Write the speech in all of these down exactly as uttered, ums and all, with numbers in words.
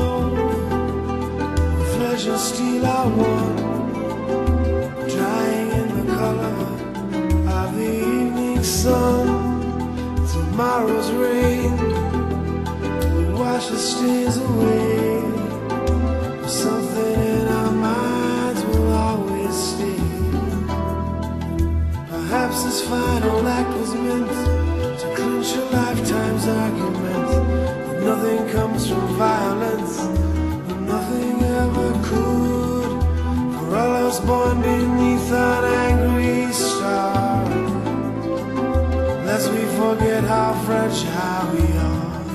home. Flesh and steel are one, drying in the color of the evening sun. Tomorrow's rain will wash the stains away. Something in our minds will always stay. Perhaps this final act was meant to clinch a lifetime's argument. But nothing comes from violence, and nothing ever could. For all of us born beneath an angry star, lest we forget how fragile we are.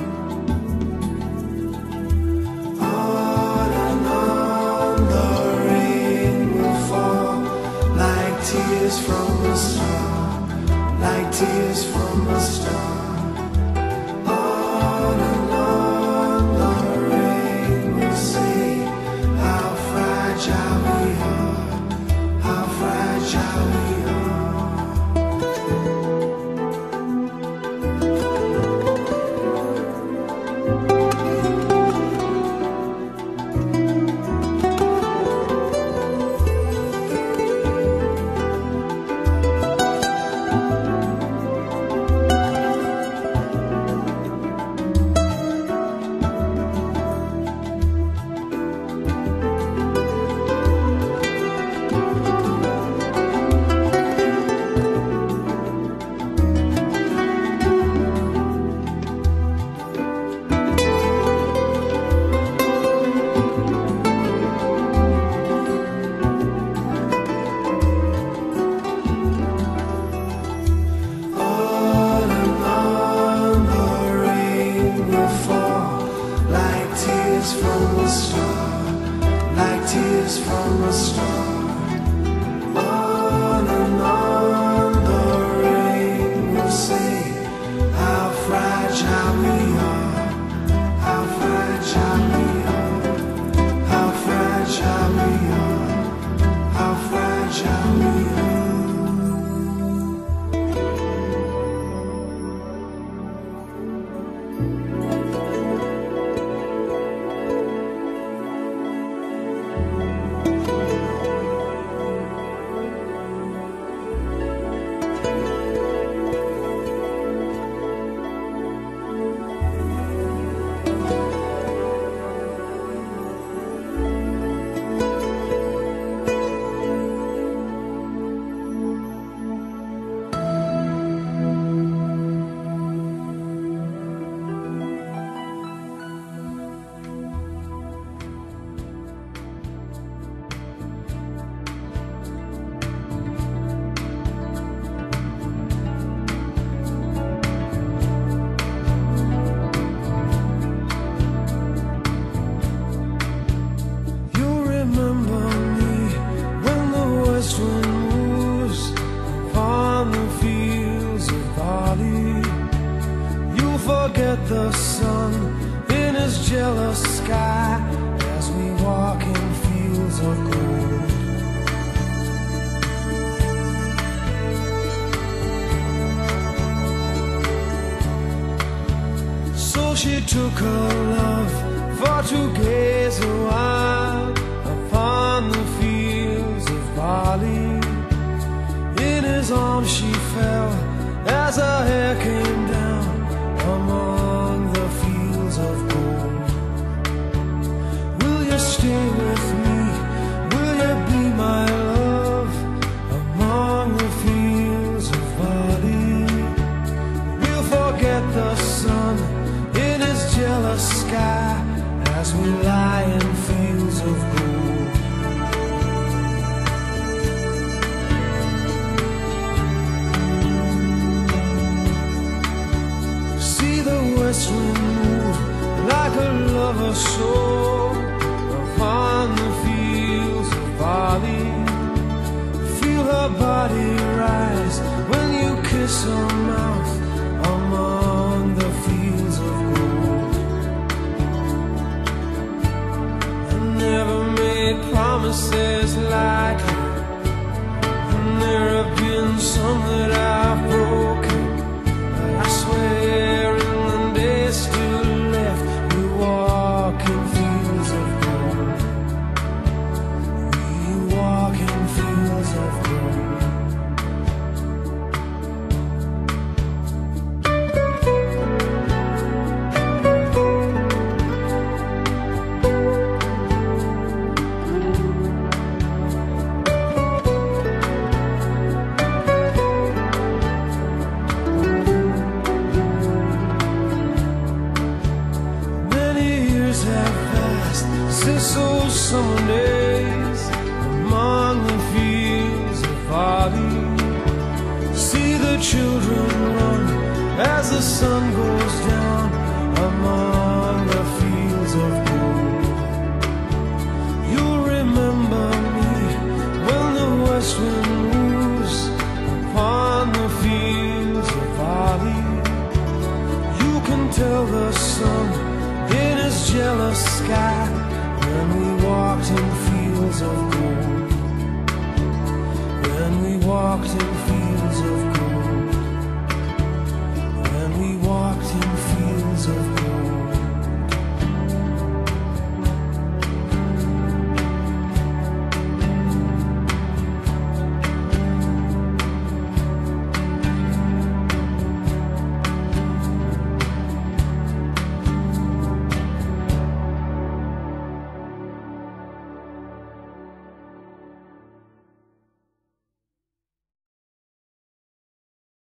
On and on the rain will fall, like tears from a star, like tears from a star. On and on the rain will say how fragile we are, how fragile we are. From a star, like tears from a star. On and on the rain will say how fragile we are, how fragile we are, how fragile we are, how fragile we are. Forget the sun in his jealous sky as we walk in fields of gold. So she took her love for to gaze a while upon the fields of barley. In his arms she fell as her hair came down among the fields of gold. Will you stay with me? Will you be my love among the fields of barley? We'll forget the sun in his jealous sky as we lie in fields of gold. West wind move like a lover's soul upon the fields of barley. Feel her body rise when you kiss her mouth among the fields of gold. I never made promises like you, and there have been some that I've broken, but I swear in the days still left, we walk in fields Since those summer days among the fields of barley, see the children run as the sun goes down among the fields of gold. You'll remember me when the west wind moves upon the fields of barley. You can tell the sun in his jealous sky when we walked in fields of gold. When we walked in fields